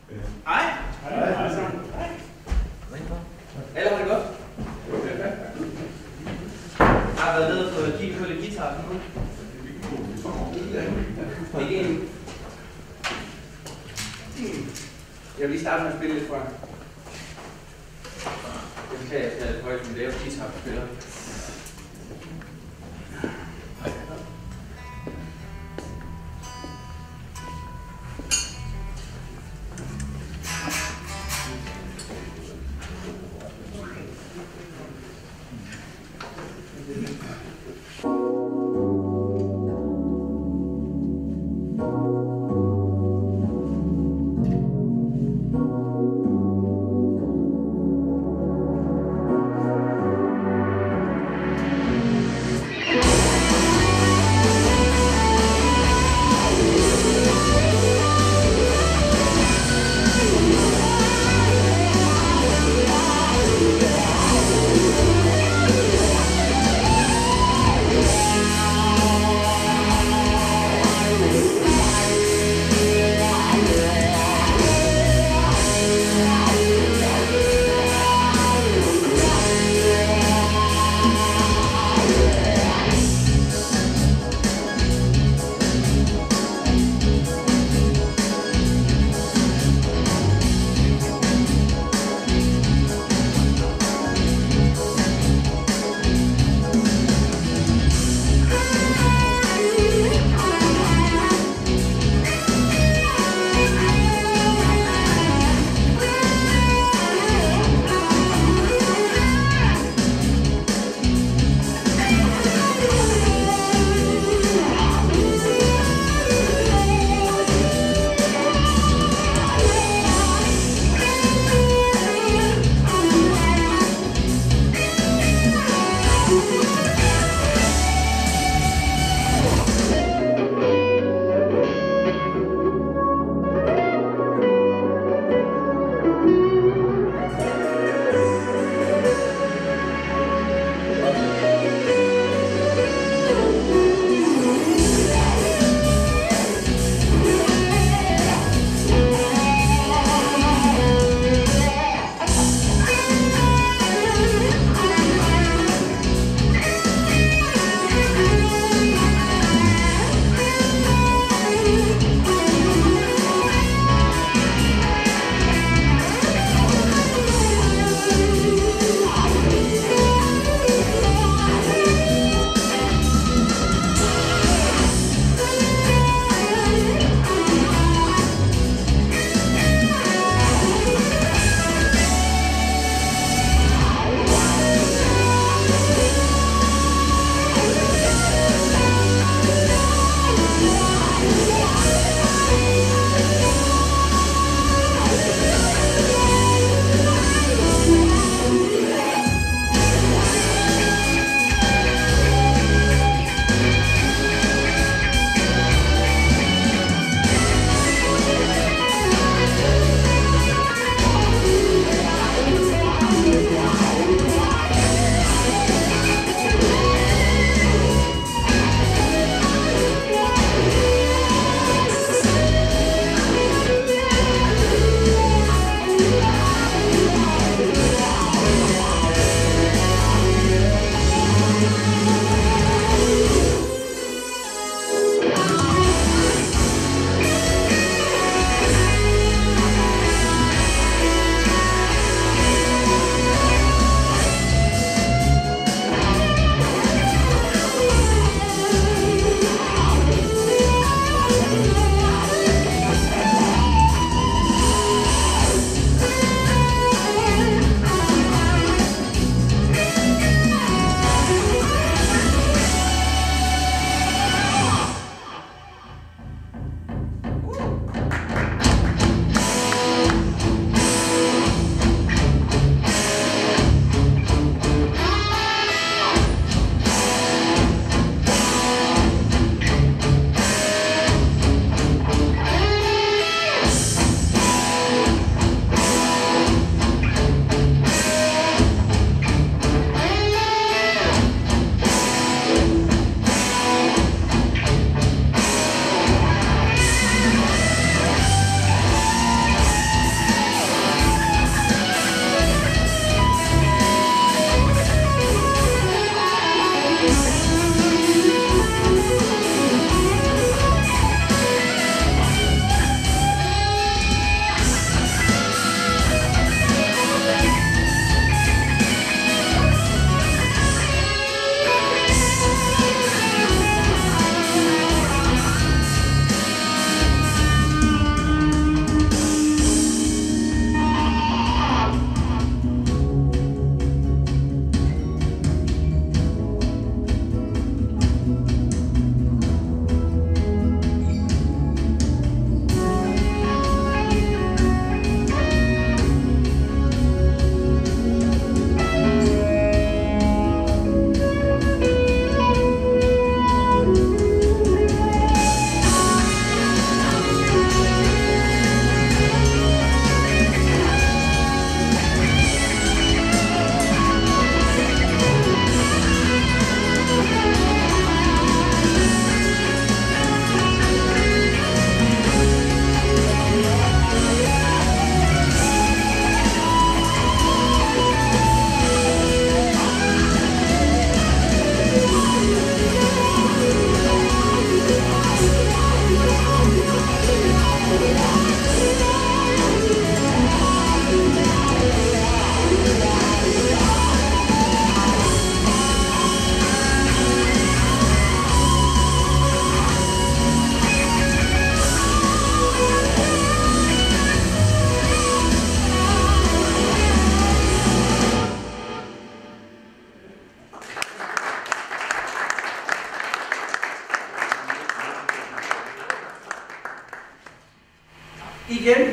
Hej. Hej. Hej. Alle har det godt? Jeg har været nede og kigge på lidt guitar. Ikke endnu. Jeg vil lige starte med at spille lidt for jer. Jeg beklager, at jeg skal have højt med lave guitar-spiller.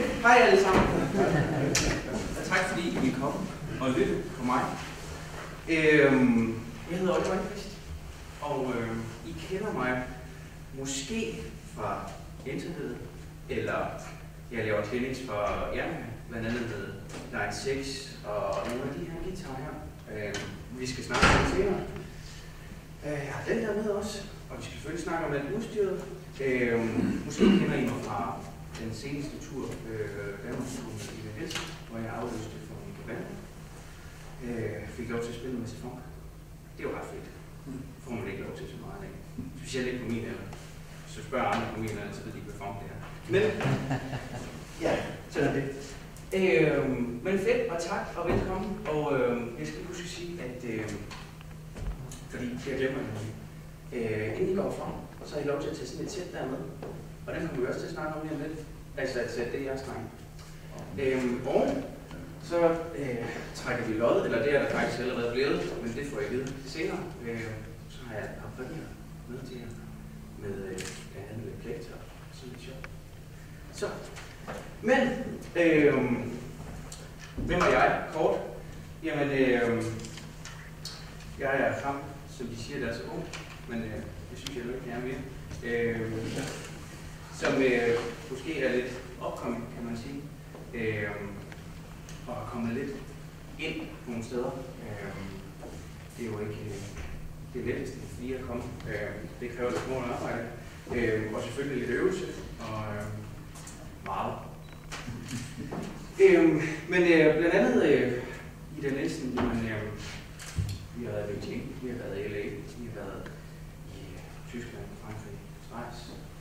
Hej alle sammen. Og tak fordi I vil komme og lytte på mig. Jeg hedder Engqvist, og I kender mig måske fra internettet, eller jeg laver clinics for blandt andet med Line 6 og nogle af de her guitarer her. Vi skal snakke om det senere. Jeg har den her med også, og vi skal selvfølgelig snakke om alt udstyret. Måske kender I mig fra den seneste tur, Danmarksturen med Engqvist, hvor jeg afløste for min band. Fik lov til at spille med masse funk. Det var ret fedt. Får man ikke lov til så meget af. Specielt ikke på min alder. Så spørger andre på min alder, så ved de ikke, hvad funk det er. Men ja, sådan er det. Men fedt, og tak, og velkommen. Og jeg skal huske at sige, at fordi jeg glemmer det, inden I går frem, så har I lov til at tage sådan et sæt der med. Og den kommer vi også til at snakke om lige om lidt. Altså et sæt, det er jeres dreng. Og så trækker vi lod, eller det er der faktisk allerede blevet, men det får I vide senere. Så har jeg et par præmier med til jer, med blandt andet lidt plekter, sådan lidt sjovt. Så, men, hvem er jeg? Kort. Jamen, jeg er frem, som de siger, der er så ung, men det synes jeg ikke er mere. Som måske er lidt opkommet, kan man sige. Og har kommet lidt ind nogle steder. Det er jo ikke det letteste lige at komme. Det kræver lidt hårdt arbejde. Og selvfølgelig lidt øvelse og meget. Men blandt andet i den næsten, vi har været i Beijing, vi har været i LA, vi har været i Tyskland, Frankrig, Schweiz.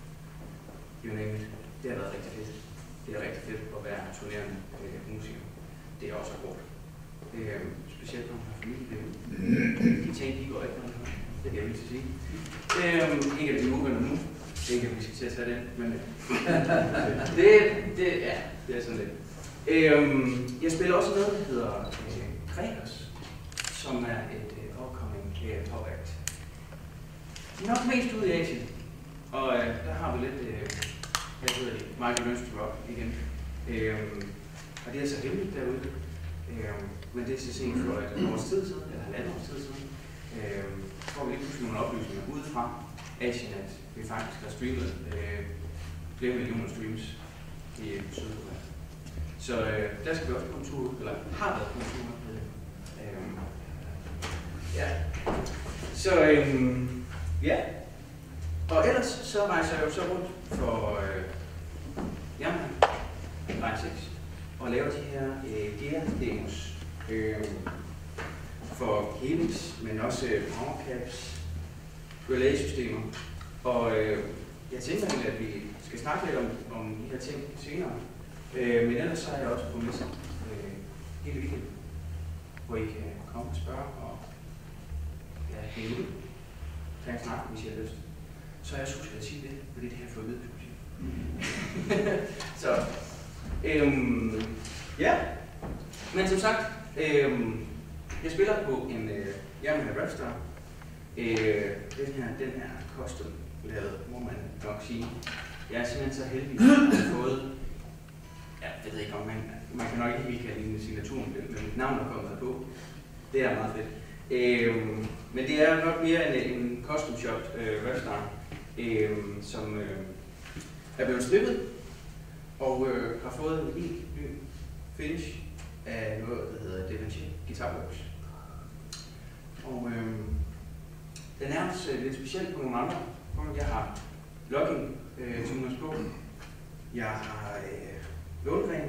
Det har været rigtig fedt. Det er rigtig fedt at være turnerende musiker. Det er også hårdt. Specielt når man har familie derhjemme. De ting, de går ikke noget. Det kan jeg ikke sige. Ikke at de uvenner nu. Det er ikke, at vi skal til at tage det, men det er sådan lidt. Jeg spiller også noget, der hedder Engqvist, som er et upcoming pop-act. Nok mest ude i Asien, og der har vi lidt, hvad hedder det, Michael Ønst Rock igen. Og det er så hemmeligt derude, men det er så sent for et års tid siden, eller halvandet års tid siden, får vi lige pludselig nogle oplysninger udefra Asien, at vi faktisk har streamet flere millioner streams i Sydkorea. Så der skal vi også på en tur, eller har været på en tur. Ja. Så ja. Og ellers så rejser jeg jo så rundt for Line 6 og laver de her gear-demos for healings, men også powercaps, relay-systemer. Og jeg tænker egentlig, at vi skal snakke lidt om de her ting senere. Men ellers så er jeg også på messen hele weekenden, hvor I kan komme og spørge og hænge ud. Tag en snak, hvis I har lyst. Så jeg skulle sige det, fordi det her får at vide. Så, ja. Men som sagt, jeg spiller på en Yamaha Rapstar. Den er custom lavet, må man nok sige. Jeg er simpelthen så heldig, at jeg har fået, jeg ved ikke om man kan nok ikke helt kalde en signaturmodel, men mit navn er kommet på. Det er meget fedt. Men det er nok mere en custom shop Rapstar, som er blevet strippet og har fået en helt ny finish af noget, der hedder Guitar Show. Og den er også lidt speciel på nogle andre. Jeg har locking tuners på. Jeg har långren.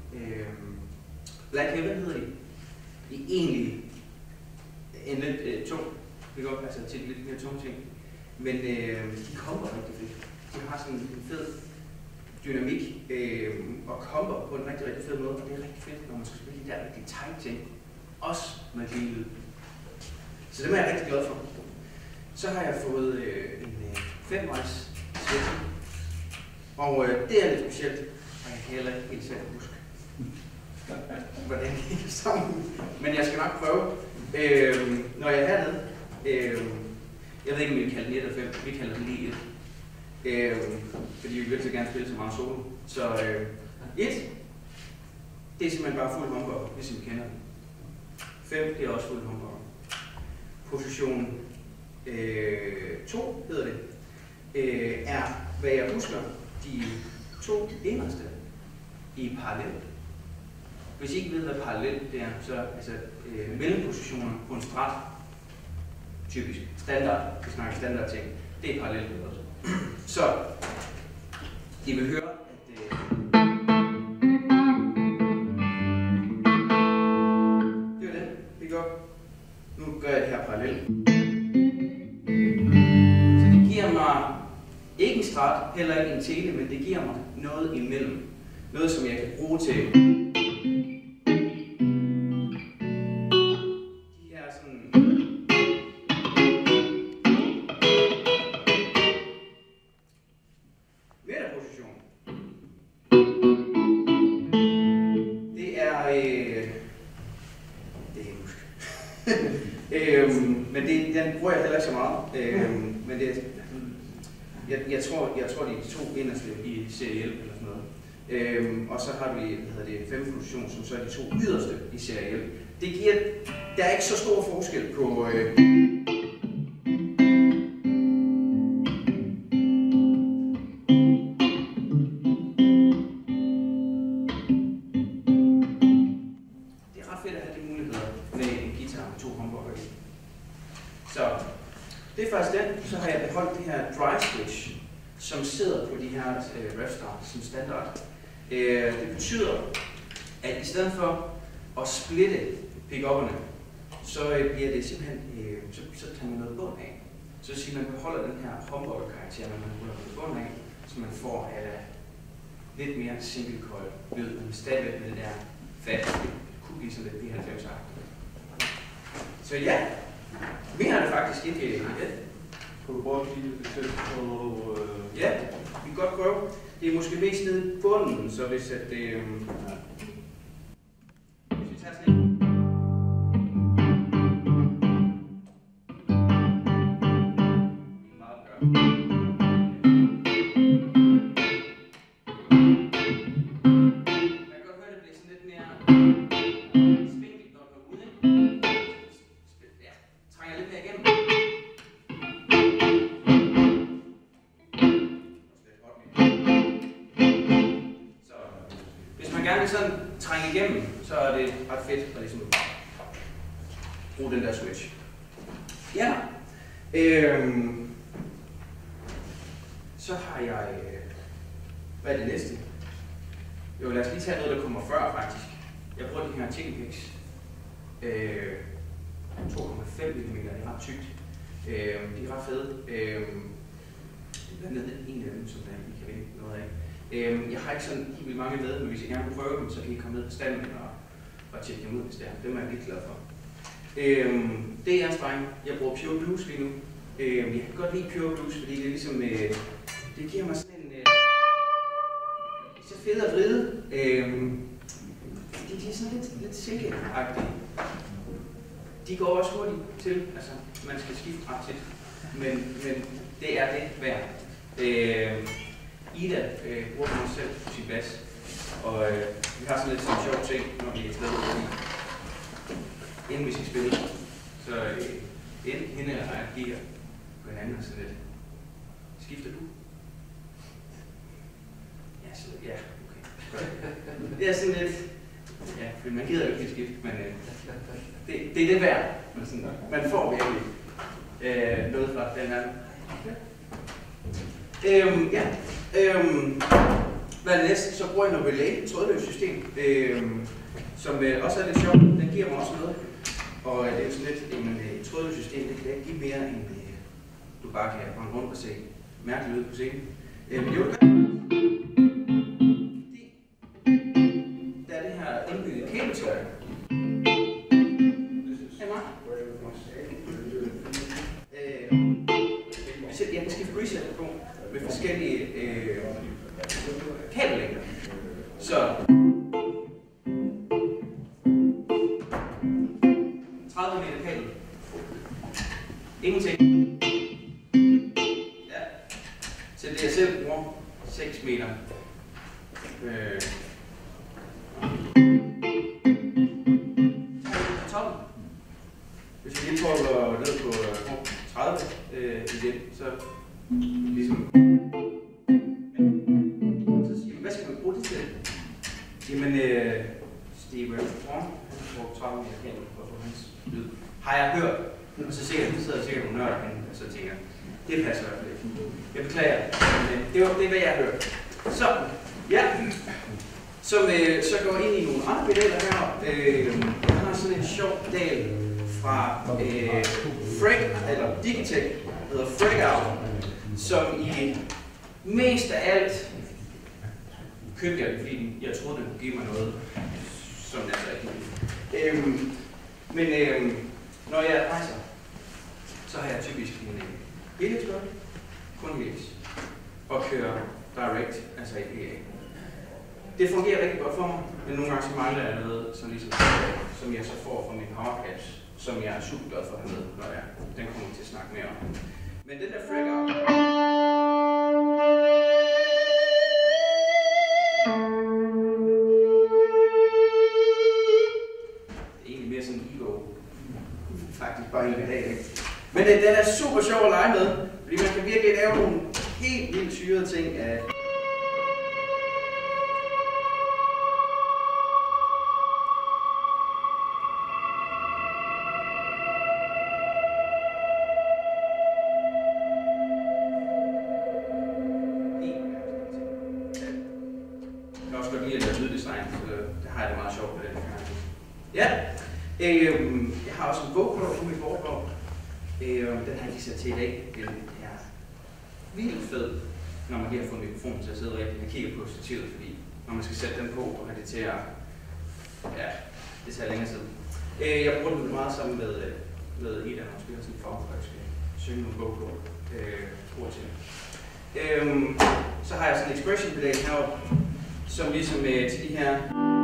Black Heaven hedder de. De er egentlig en lidt tung, altså til lidt mere tung ting. Men de kommer rigtig fedt. De har sådan en fed dynamik og kommer på en rigtig, rigtig fed måde. Og det er rigtig fedt, når man skal spille de der rigtig tight ting. Også med clean lyd. Så det er jeg rigtig glad for. Så har jeg fået en 5-vejs svætte. Og det er lidt specielt, og jeg kan heller ikke helt selv huske, hvordan det gik sammen. Men jeg skal nok prøve. Når jeg er hernede, jeg ved ikke, om vi kalder den 1 eller 5, vi kalder den lige 1. Fordi vi vil så gerne spille så meget solo. Så 1, det er simpelthen bare fuld humbucker, ligesom vi kender den. 5, det er også fuld humbucker. Position 2 hedder det, er, hvad jeg husker, de 2 inderste i parallel. Hvis I ikke ved, hvad parallel det er, så altså mellempositioner på en strat, typisk standard, vi snakker standard ting, det er parallelt også. Så I vil høre, at det var den, vi gør. Nu gør jeg det her parallelt. Så det giver mig ikke en strat, heller ikke en tele, men det giver mig noget imellem. Noget, som jeg kan bruge til de her sådan midterposition. Det er det kan jeg huske. Men den bruger jeg heller ikke så meget. Men det jeg tror det er de 2 inderste i serie 11 eller sådan noget. Og så har vi, femte position, som så er de 2 yderste i serie 11. Det giver, der er ikke så stor forskel på det er ret fedt at have de muligheder med en guitar med 2 humbucker i. Så det er faktisk den. Så har jeg beholdt det her dry switch, som sidder på de her refstars som standard. Det betyder, at i stedet for at splitte pick-upperne, så bliver det simpelthen, så tager man noget bund af. Så vil sige, at man beholder den her humbucker-karakter, når man ruller noget bund af, så man får lidt mere single coil lyd, men stadigvæk med den der fat. Det kunne blive sådan lidt B90-agtigt. Så ja, vi har det faktisk ikke det. Kan du prøve at give et eksempel på noget? Ja, vi kan godt prøve. Det er måske mest nede i bunden, så hvis at det... Hvis vi tager sådan en... Meget godt. Man kan godt høre, det bliver sådan lidt mere... spinkelt, når det går ud, ikke? Ja, trænger lidt mere igennem. Gerne sådan trænge igennem, så er det ret fedt at ligesom bruge den der switch. Ja. Så har jeg... hvad er det næste? Jo, lad os lige tage noget, der kommer før faktisk. Jeg bruger de her chicken picks. 2,5 mm, det er ret tykt. De er ret fede. Det er blandt andet en af dem, som I kan vinde noget af. Jeg har ikke sådan helt vildt mange med, men hvis I gerne vil prøve dem, så kan I komme ned på standen og tjekke dem ud, hvis det er. Dem er jeg lidt glad for. Det er jeres dreng. Jeg bruger Pure Blues lige nu. Jeg kan godt lide Pure Blues, fordi det er ligesom, det giver mig sådan en, så fed at vride. Fordi de er sådan lidt silke-agtige. De går også hurtigt til, altså man skal skifte ret tit, men det er det værd. Ida bruger mig selv på sin bas, og vi har sådan lidt sådan en sjov ting, når vi er et sted, inden vi skal spille. Så hende eller jeg kigger på hinanden og sådan lidt. Skifter du? Ja, så ja, okay. Det er sådan lidt, ja, fordi man gider jo ikke skifte, men det er det værd. Man får virkelig noget fra den her. Hvad er det næste? Så bruger jeg noget relay, et trådløst system, som også er lidt sjovt. Den giver mig også noget. Og det er sådan lidt, et trådløst system, det kan ikke give mere, end du bare kan brænde rundt og se mærkeligt ud på scenen. Det vil gøre. Der er det her indbygget kabeltøj. Jeg kan skifte preset på med forskellige kabellængder. Så 30 meter kabel. Ingenting. Ja. Så det jeg selv bruger 6 meter Jamen, Steve Armstrong, han brugte 30 amerikaner for at få hans lyd. Har jeg hørt, og så ser jeg, at der sidder sikkert nogle nørder henne, og så tænker jeg, det passer i hvert fald ikke. Jeg beklager, men det er, hvad jeg har hørt. Så, ja, så går jeg ind i nogle andre pedaler her. Jeg har sådan en sjov pedal fra eller Digitech, der hedder Freakout, som i mest af alt købte jeg den, fordi jeg troede, den kunne give mig noget, som den altså ikke ville. Men når jeg rejser, så har jeg typisk en helixbøj, kun helix, og kører direct, altså i PA. Det fungerer rigtig godt for mig, men nogle gange så mangler jeg noget, som jeg så får fra min powercaps, som jeg er super glad for at have med, når den kommer til at snakke mere om. Men den der Freakout, faktisk bare en dag, ikke? Men den er super sjov at lege med, fordi man kan virkelig lave nogle helt vildt syrede ting af. Jeg kan også godt lide at lave lyddesign, så det har jeg det meget sjovt med den her. Ja. Jeg har også en vocal på mit boardboard. Den har jeg lige sat til i dag. Den er vildt fed, når man lige har fået mikrofonen til at sidde rigtigt. Jeg kigger på stativet, fordi når man skal sætte den på og have det til at... Ja, det tager længere tid. Jeg bruger den meget sammen med Ida, hun spiller sådan en form, hvor jeg skal synge nogle vocal ord til. Så har jeg sådan en expression pedal heroppe, som ligesom til de her...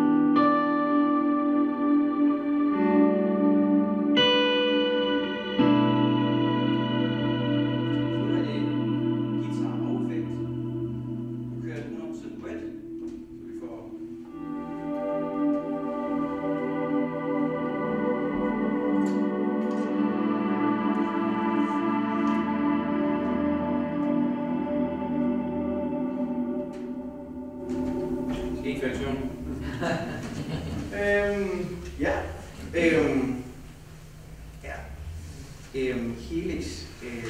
Helix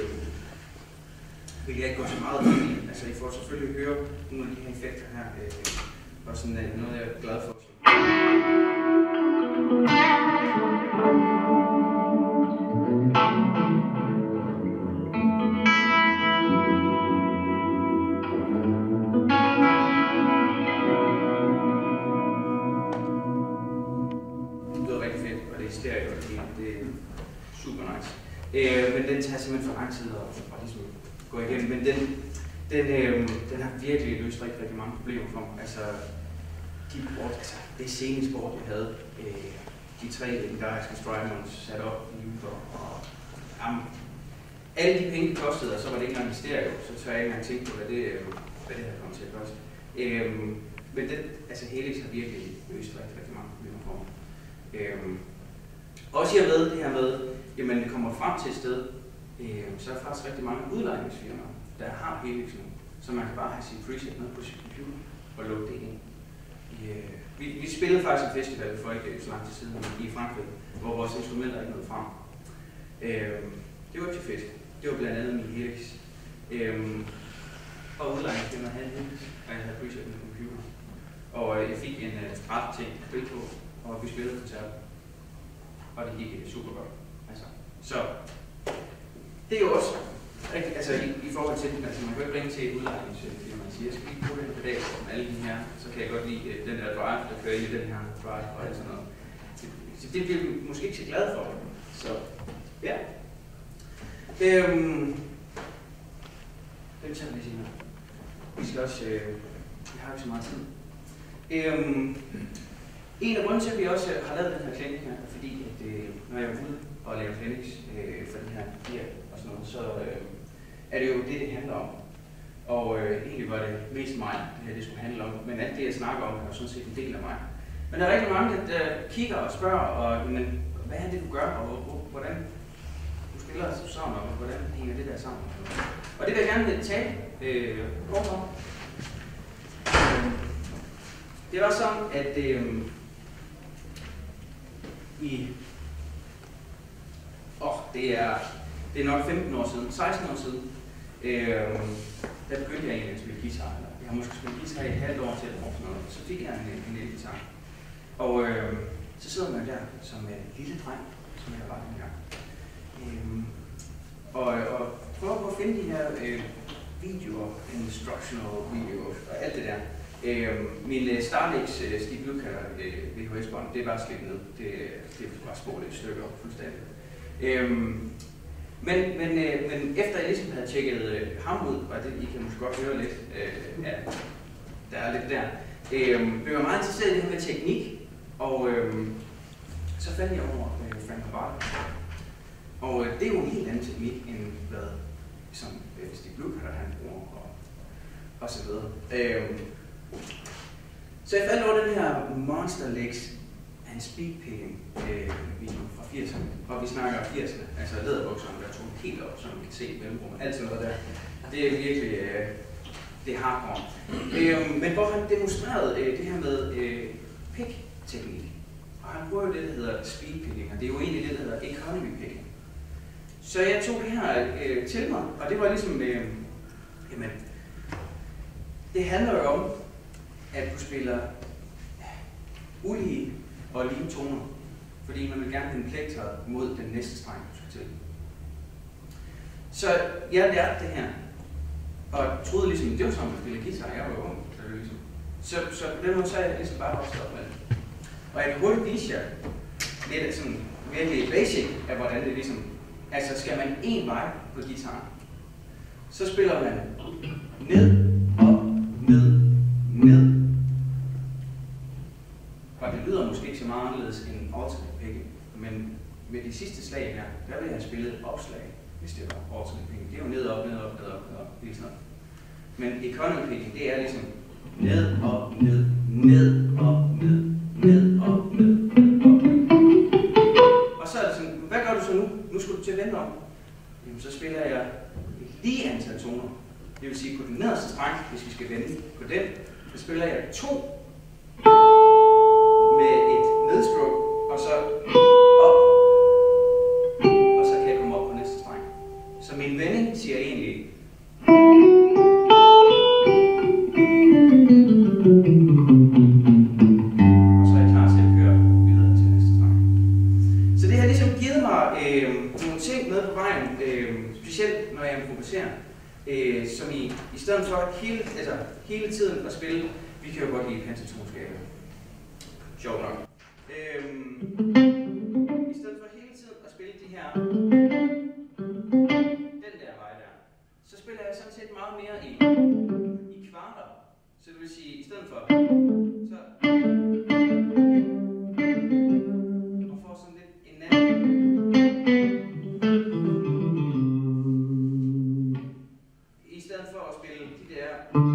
vil jeg ikke gå så meget ind i. Altså, I får selvfølgelig høre nogle af de her effekter her, og sådan noget, jeg er glad for. Det lyder rigtig fedt, og det er stereo, det er super nice. Men den tager simpelthen for lang tid at ligesom gå igennem, men den har virkelig løst rigtig mange problemer for mig. Altså, det scenesport, jeg havde, de 3 legendariske Strymons sat op i Luther, og alle de penge, det kostede, og så var det ikke engang i stereo, så tør jeg ikke engang tænke på, hvad det her kommer til at koste. Men Helix har virkelig løst rigtig mange problemer for mig. Også jeg ved det her med, jamen det kommer frem til et sted, så er der faktisk rigtig mange udlejningsfirmaer, der har Helix nu, så man kan bare have sin preset med på sin computer og lukke det ind. Vi spillede faktisk en festival for ikke så lang tid siden i Frankrig, hvor vores instrumenter ikke nåede frem. Det var ikke fedt. Det var blandt andet min Helix. Og udlejningsfirmaer havde Helix, og jeg havde preset med computer. Og jeg fik en ret til at spille på, og vi spillede koncert. Og det gik super godt. Altså, så det er jo også rigtig, altså i forhold til, altså man kan ikke ringe til et udlejningsfirma og sige, jeg skal lige bruge den pedal med alle de her, så kan jeg godt lide den der drive, der kører i den her drive og alt sådan noget. Så det bliver vi måske ikke så glade for. Så ja. Det tager vi senere. Vi skal også, vi har ikke så meget tid. En af grunden til, at vi også har lavet den her klinik her, er fordi, at når jeg er ude og laver clinics for de her gear og sådan noget, så er det jo det handler om. Og egentlig var det mest mig, det her det skulle handle om, men alt det, jeg snakker om, er jo sådan set en del af mig. Men der er rigtig mange, der kigger og spørger, og men, hvad er det, du gør, og hvordan du spiller sammen, og hvordan hænger det der sammen? Og det vil jeg gerne tale kort om. Det var sådan, at det er nok 15 år siden, 16 år siden, der begyndte jeg egentlig at spille guitar. Jeg har måske spillet guitar i et halvt år til et år, så fik jeg en elguitar. Og så sidder man der som lille dreng, som jeg var dengang. Og prøver at finde de her videoer, instructional videos og alt det der. Min Starlix Steve Lukather VHS-bånd, det er bare slidt ned. Det var spurgt et stykke op fuldstændig. Men efter jeg ligesom havde tjekket ham ud, og det I kan måske godt høre lidt, der er lidt der, blev jeg meget interesseret i det her med teknik, og så faldt jeg over Frank Barber. Og det er jo en helt anden teknik, end hvad som Steve Lukather han bruger, og så videre. Så jeg faldt over den her Monster Legs and Speed Picking video fra 80'erne, og vi snakker 80'erne, altså læderbukserne, der tog helt op, så man kan se mellemrummet, alt sådan noget der. Det er virkelig, det er hardcore. Men hvor han demonstrerede det her med pick-teknik, og han bruger jo det, der hedder speed picking, og det er jo egentlig det, der hedder economy picking. Så jeg tog det her til mig, og det var ligesom, jamen, det handler jo om, at du spiller ulige og lige toner, fordi man vil gerne have en plekter mod den næste streng, du skal til. Så jeg lærte det her, og troede ligesom, det var sådan, at spille guitar, jeg var jo ung, så på den måde så er jeg ligesom bare vokset op med det. Og jeg kan hurtigt vise jer lidt sådan virkelig basic af, hvordan det ligesom, altså skal man en vej på guitaren, så spiller man ned, op, ned, ned. Og det lyder måske ikke så meget anderledes end alternate picking, men med de sidste slag her, der ville jeg have spillet et opslag, hvis det var alternate picking. Det er jo ned, op, ned, op, ned, op, ned, op, lige sådan. Men economy picking, det er ligesom ned, op, ned, ned, op, ned, ned, op, ned, ned, op, ned. Og så er det sådan, hvad gør du så nu? Nu skal du til at vende om. Jamen, så spiller jeg et lige antal toner. Det vil sige, på den nederste streng, hvis vi skal vende på den, så spiller jeg 2 med et nedstroke, og så op, og så kan jeg komme op på næste streng. Så min vending siger egentlig, og så er jeg klar til at køre videre til næste streng. Så det har ligesom givet mig nogle ting med på vejen, specielt når jeg improviserer, som i stedet for hele tiden at spille, vi kan jo godt lide pentatonskala. Sjovt nok. I stedet for hele tiden at spille de her, den der vej der, så spiller jeg sådan set meget mere i kvarter. Så det vil sige, i stedet for, så, og får sådan lidt en anden. I stedet for at spille de der,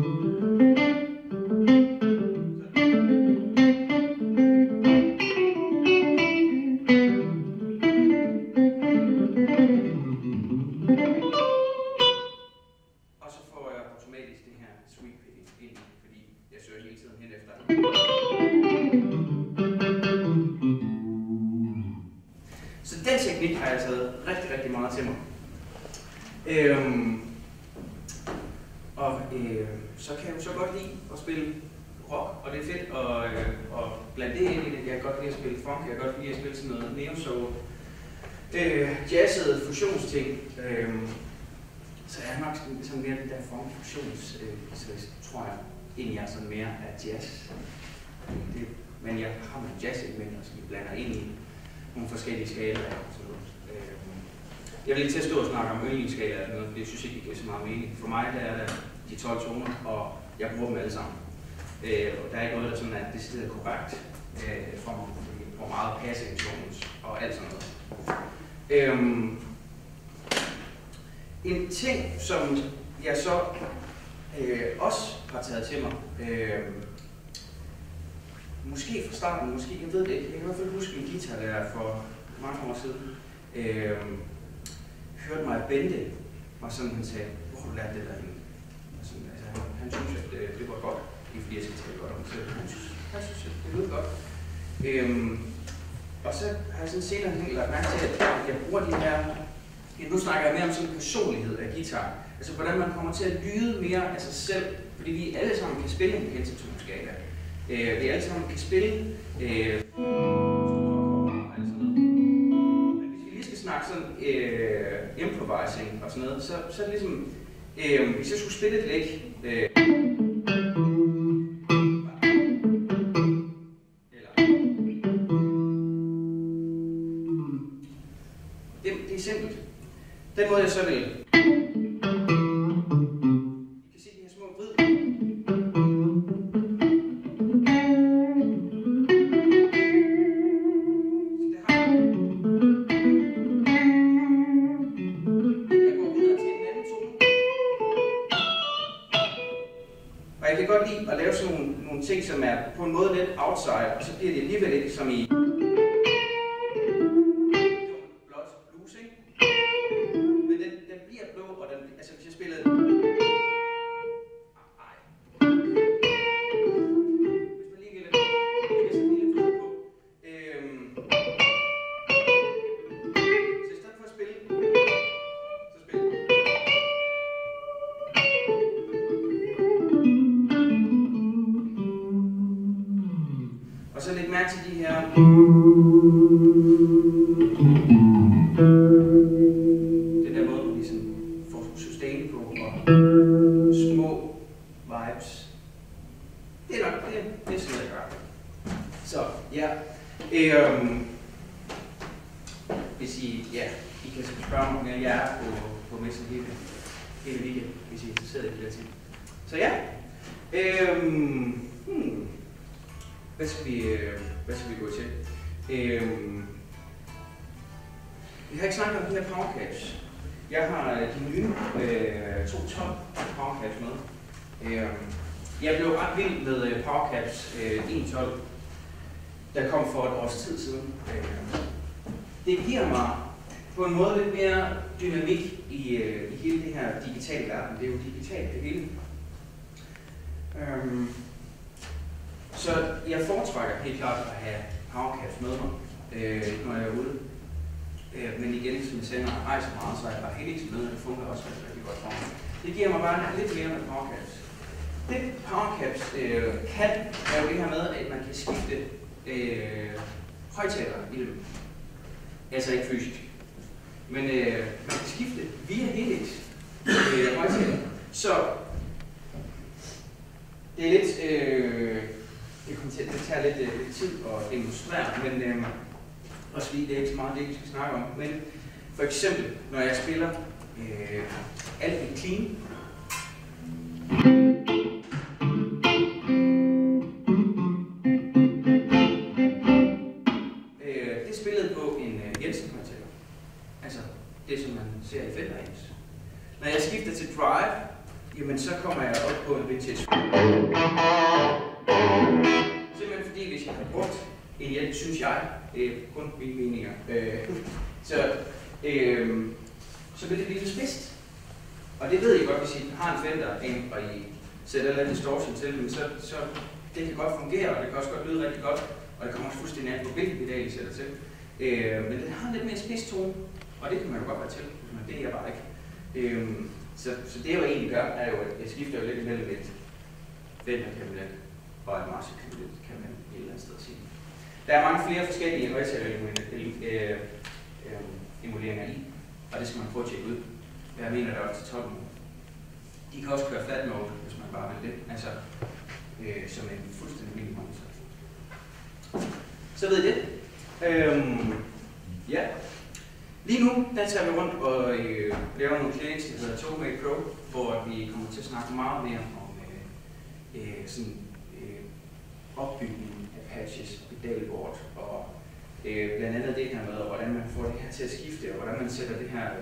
så den teknik har jeg taget rigtig meget til mig. Så kan jeg jo så godt lide at spille rock, og det er fedt at blande det ind i det. Jeg kan godt lide at spille funk, jeg kan godt lide at spille sådan noget neo-soul, jazzet fusionsting. Så jeg er nok sådan mere den der funk-fusions, tror jeg egentlig er sådan mere af jazz. Men jeg har nogle jazz-elementer, som vi blander ind i nogle forskellige skalaer og sådan noget. Jeg vil ikke til at stå og snakke om yndlingsskalaer eller noget, for jeg synes ikke, det giver så meget mening. For mig der er der de 12 toner, og jeg bruger dem alle sammen. Og der er ikke noget, der sådan er decideret korrekt for mig, hvor meget passing tones og alt sådan noget. En ting, som jeg så også har taget til mig, måske fra starten, måske, jeg ved det ikke, jeg kan i hvert fald huske en guitarlærer for mange år siden, hørte mig bende, og sådan han sagde, hvor har du lært det der henne? Altså, han synes, at det var godt, ikke fordi jeg skal tale godt om det selv, Og så har jeg sådan senere lagt mærke til, at jeg bruger de her, nu snakker jeg mere om sådan en personlighed af guitar. Altså hvordan man kommer til at lyde mere af sig selv, fordi vi alle sammen kan spille en pentatonskala. Vi alle sammen kan spille men hvis vi lige skal snakke sådan improvising og sådan noget, så er det ligesom, hvis jeg skulle spille et læg, det er simpelt. Den måde jeg så vil, I kan se de her små vrid. Og jeg kan godt lide at lave sådan nogle ting, som er på en måde lidt outside, og så bliver det alligevel ikke som i blot blues, ikke? Men den bliver blå, og den, altså hvis jeg spillede hvis man lige giver lidt, så lige lidt på. Så i stedet for at spille, så spiller og så læg mærke til de her den der måde, hvor vi sådan får sustain på og små vibes. Det er nok det er sådan noget, jeg gør. Så ja, hvis I kan spørge mig, om jeg er på messen hele weekend, hvis I er interesseret i det der ting. Så ja, hvad skal vi gå til? Vi har ikke snakket om de her powercaps. Jeg har de nye 2 powercaps med. Jeg blev ret vild med powercaps 1.12, der kom for et års tid siden. Det giver mig på en måde lidt mere dynamik i hele det her digitale verden. Det er jo digitalt det hele. Så jeg foretrækker helt klart at have powercaps med mig, når jeg er ude. Men igen, som jeg siger, når jeg rejser meget, så er jeg bare helt ikke med, og det fungerer også rigtig godt for mig. Det giver mig bare lidt mere med powercaps. Det powercaps kan, er jo det her med, at man kan skifte højtalere i dem. Altså ikke fysisk. Men man kan skifte via helix højtalere. Så det er lidt, det tager lidt tid at demonstrere, men også fordi det er ikke så meget det, vi skal snakke om. Men for eksempel, når jeg spiller alt i clean, det er spillet på en Jensen-højtaler. Altså det, som man ser i Fender. Når jeg skifter til drive, jamen så kommer jeg op på en vintage. Simpelthen fordi, hvis jeg har brugt en hjælp, synes jeg, det er kun mine meninger, så vil det blive for spidst. Og det ved I godt, hvis I har en Fender, og I sætter et eller andet distortion til, men så det kan godt fungere, og det kan også godt lyde rigtig godt, og det kommer også fuldstændig an på, hvilken pedal I sætter til. Men den har lidt mere spids tone, og det kan man jo godt være til, men det er jeg bare ikke. Så det jeg egentlig gør, er jo, at jeg skifter jo lidt imellem et Fender-kabinet og et Marshall-kabinet, kan man et eller andet sted sige. Der er mange flere forskellige højtaler-emuleringer i, og det skal man prøve at tjekke ud. Jeg mener, der er også til 12 mode. De kan også køre flat mode, hvis man bare vil det, altså som en fuldstændig minimum. Så ved I det. Ja. Lige nu, der tager vi rundt og laver nogle clinics, der hedder Copenhagen Pro, hvor vi kommer til at snakke meget mere om opbygningen af patches, pedalboard og blandt andet det her med, hvordan man får det her til at skifte, og hvordan man sætter det her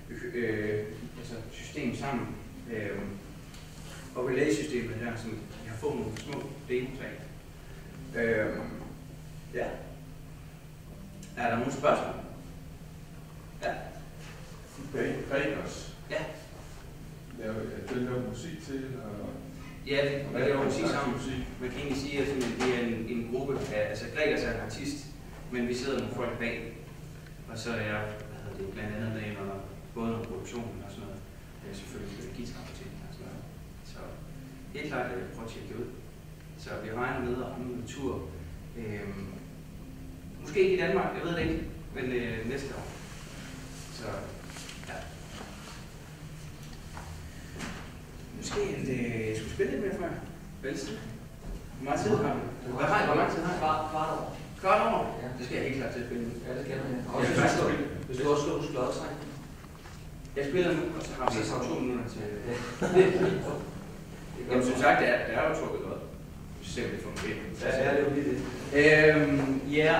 system sammen. Og relay-systemet der, som jeg har fået nogle små demo-tag. Ja. Er der nogle spørgsmål? Ja. Gregers. Ja. Det laver musik til, eller? Ja, vi laver musik sammen. Man kan egentlig sige, at det er en gruppe af Gregers er en artist, men vi sidder nogle folk bag. Og så er jeg blandt andet med under både nogle produktionen og sådan noget. Det er selvfølgelig guitar og ting og sådan noget. Så helt klart prøv at tjekke det ud. Så vi regner med at komme en tur. Måske ikke i Danmark, jeg ved det ikke, men næste år. Så ja. Måske jeg skulle spille lidt mere før. Venstre. Hvor meget tid har du? Hvor lang tid har du? Kvart år. Kvart år? Ja. Det skal jeg helt klart til at spille. Ja, det skal man. Hvis du også slår sklodsræk. Jeg spiller nu, og så har vi så 2 minutter til. Jamen som sagt, det er jo trukket godt. Vi ser, om det fungerer. Ja, det er jo lige det. Ja.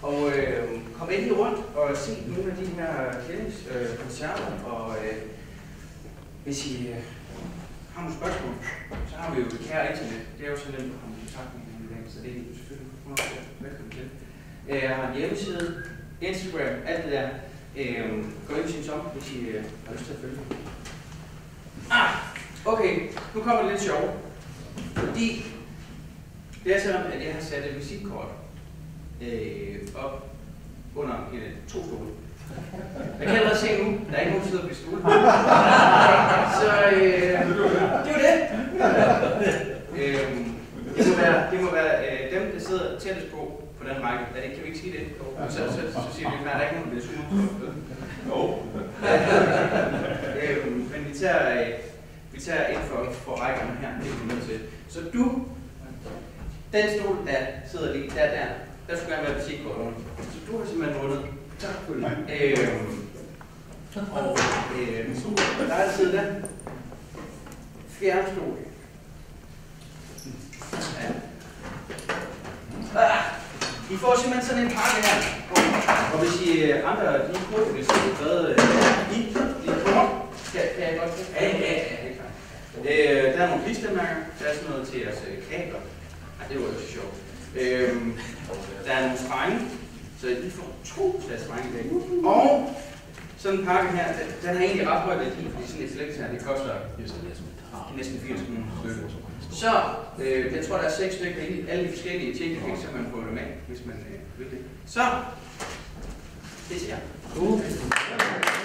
Og kom endelig rundt og se nogle af de her kendingskoncerter. Og hvis I har nogle spørgsmål, så har vi jo et kære internet. Det er jo så nemt at komme i kontakt med hinanden i dag, så det er I selvfølgelig velkommen til. Jeg har en hjemmeside, Instagram, alt det der. Gå ind i sin som, hvis I har lyst til at følge mig. Okay, nu kommer det lidt sjovt. Fordi det er sådan, at jeg har sat et visitkort op under 2 stole. Jeg kan allerede se nu, der er ikke nogen, der sidder på stole. Så det er jo det. Det må være dem, der sidder tættest på den række. Kan vi ikke sige det? Så siger vi, at der er ikke nogen, der bliver sure. Men vi tager et for rækkerne her. Det er nødt til. Så den stol, der sidder lige der skulle gerne være visitkort under. Så du har simpelthen vundet. Tak for det. Og der er altid der. Fjerde stol. I får simpelthen sådan en pakke her. Og hvis I andre lige kort vil se, hvad I kort, kan jeg godt se? Ja, det er klart. Der er nogle pligtstemærker. Der er sådan noget til jeres kabler. Det var jo så sjovt. Der er nogle strenge, så I får 2 slags strenge i dag. Og sådan en pakke her, den har egentlig ret høj værdi, fordi sådan et slægt her, det koster næsten 80 kroner. Så jeg tror, der er 6 stykker i alle de forskellige ting, så man får det med, hvis man vil det. Så, det siger jeg.